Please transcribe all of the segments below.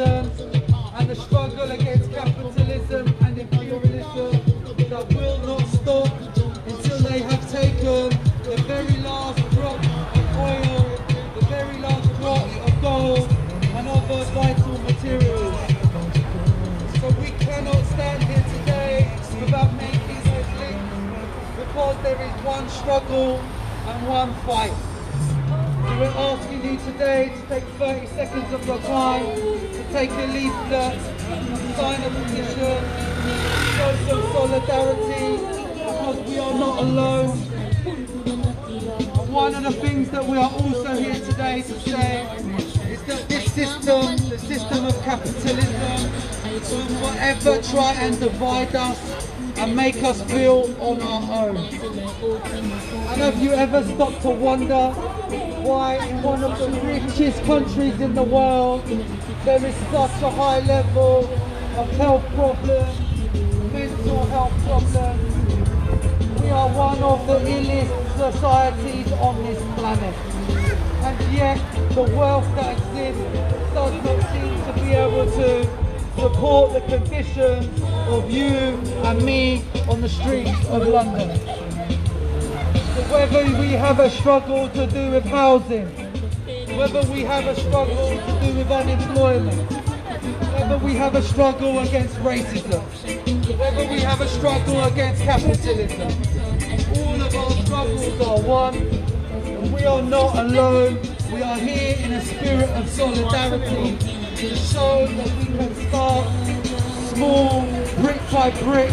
conditions and the struggle against capitalism and imperialism that will not stop until they have taken the very last drop of oil, the very last drop of gold and other vital materials. So we cannot stand here today without making those links, because there is one struggle and one fight. So we're asking you today to take 30 seconds of your time to take a leaflet, sign a petition, show some solidarity, because we are not alone. And one of the things that we are also here today to say is that this system, the system of capitalism, will forever try and divide us and make us feel on our own. And have you ever stopped to wonder why in one of the richest countries in the world there is such a high level of health problems, mental health problems? We are one of the illest societies on this planet, and yet the wealth that exists does not seem to be able to support the conditions of you and me on the streets of London. So whether we have a struggle to do with housing, whether we have a struggle to do with unemployment, whether we have a struggle against racism, whether we have a struggle against capitalism, all of our struggles are one, and we are not alone. We are here in a spirit of solidarity to show that we can start small, brick by brick,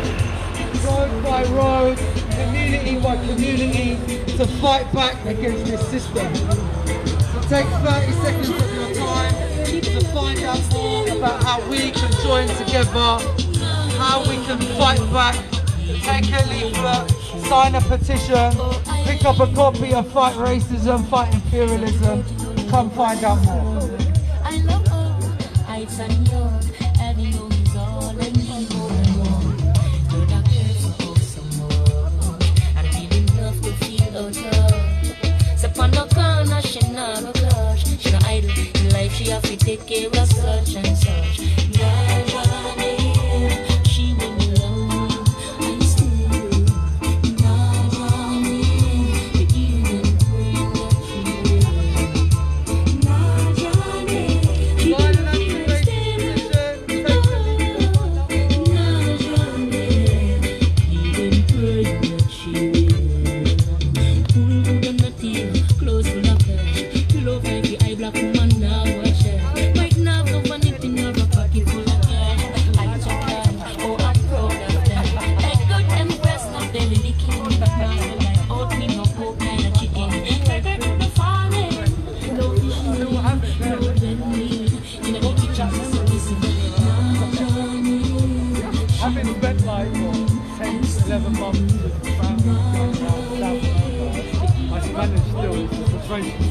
road by road, community by community, to fight back against this system. So take 30 seconds of your time to find out more about how we can join together, how we can fight back, take a leaflet, sign a petition, pick up a copy of Fight Racism, Fight Imperialism. Come find out more. She have to take care of such and such. She will be lonely. I still but even praying that she will. Close to the cash. Love like the eye black woman now. Having spent like 10 to 11 months with the family, I managed still, the situation